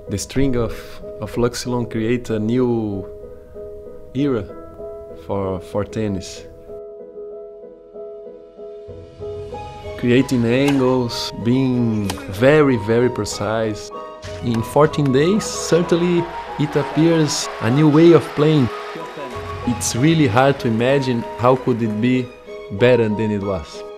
The string of Luxilon create a new era for tennis. Creating angles, being very, very precise. In 14 days, certainly it appears a new way of playing. It's really hard to imagine how could it be better than it was.